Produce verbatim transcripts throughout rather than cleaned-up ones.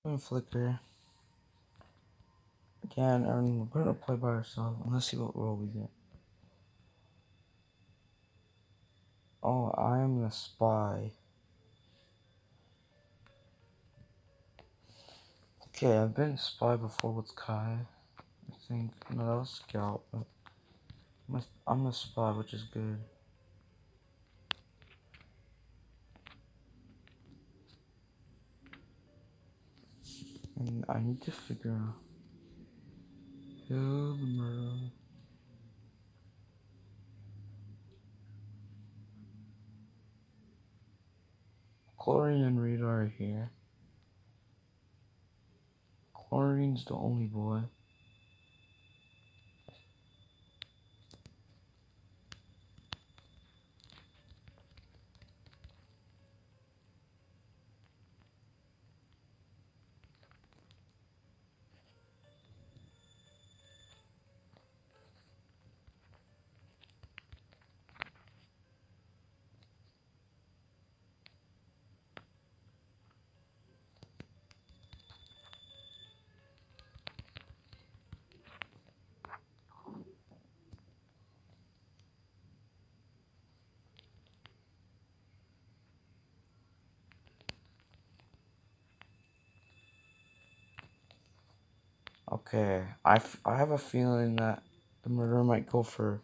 And Flicker. Again, and we're gonna play by ourselves. Let's see what role we get. Oh, I am the spy. Okay, I've been spy before with Kai. I think no, that was Scout, but I'm a, I'm a spy, which is good. And I need to figure out who the murderer. Chlorine and Rita are here. Chlorine's the only boy. Okay, I, f I have a feeling that the murderer might go for.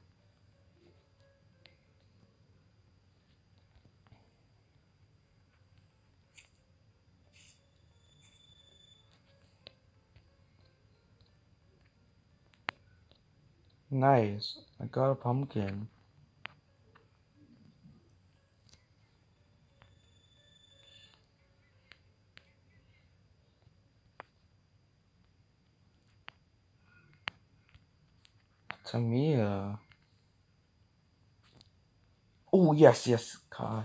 Nice, I got a pumpkin. Tamia. Oh, yes, yes, God.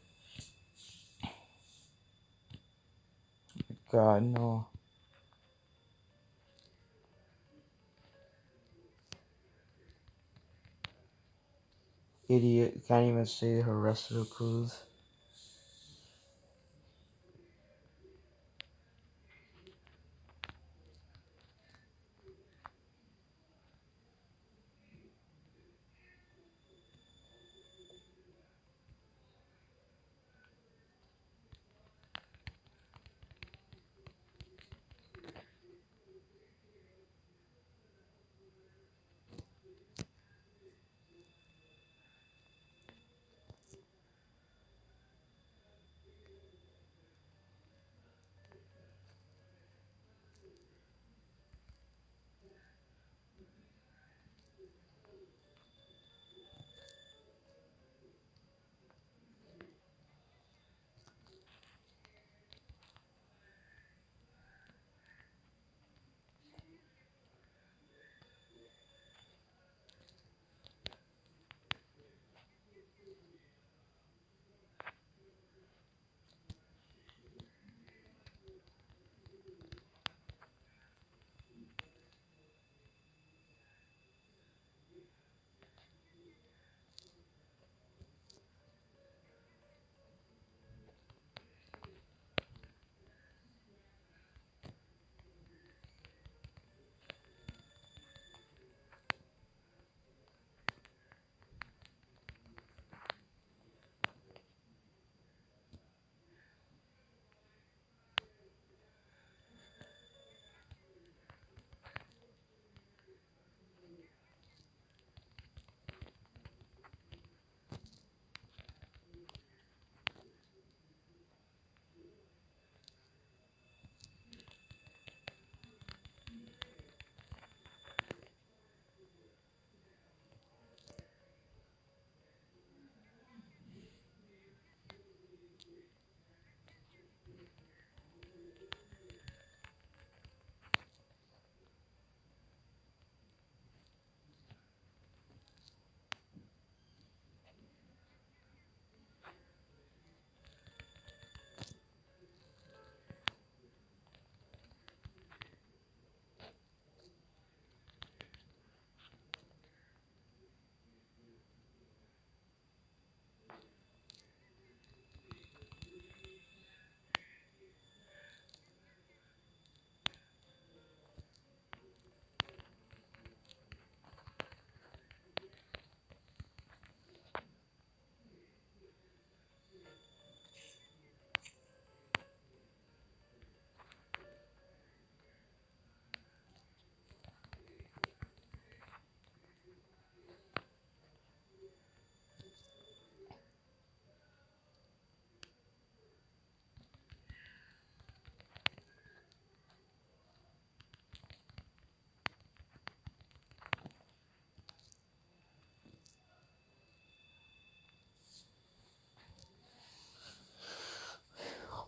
God, no. Idiot, can't even say her rest of the clues.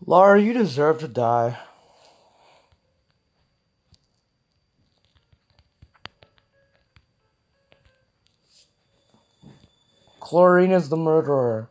Lara, you deserve to die. Chlorine is the murderer.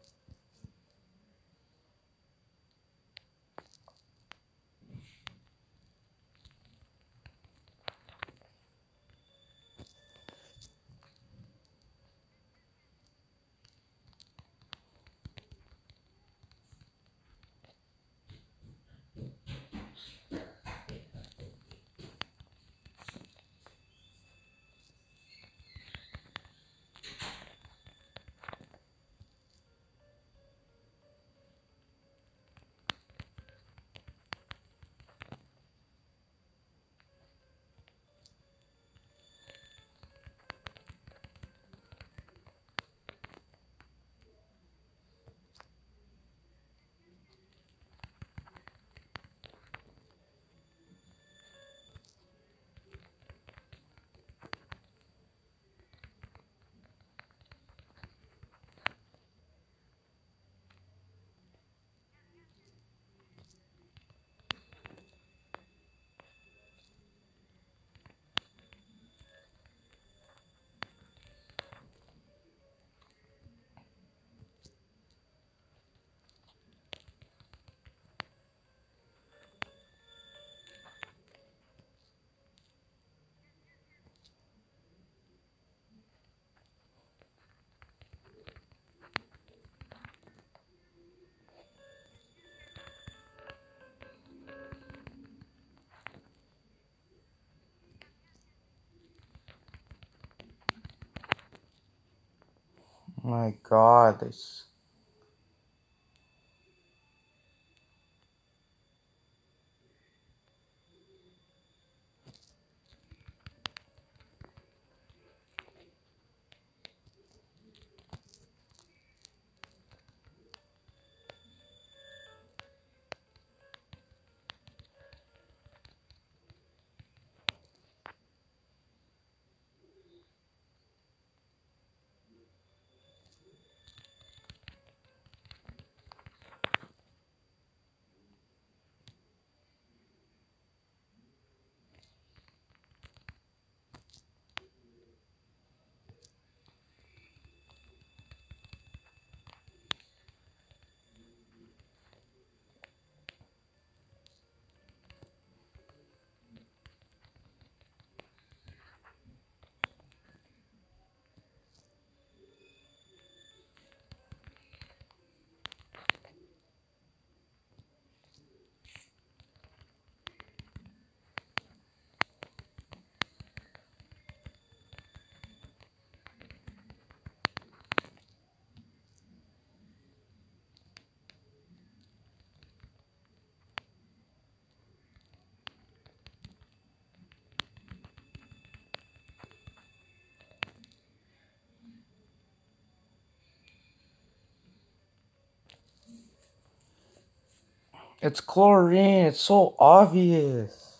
My God, this. It's chlorine. It's so obvious.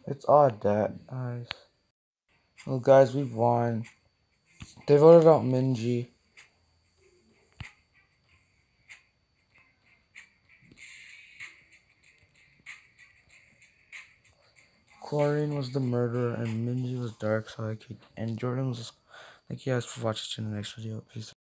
It's odd that, guys. Well, guys, we won. They voted out Minji. Chlorine was the murderer, and Minji was dark sidekick, and Jordan was. Thank you guys for watching. In the next video. Peace.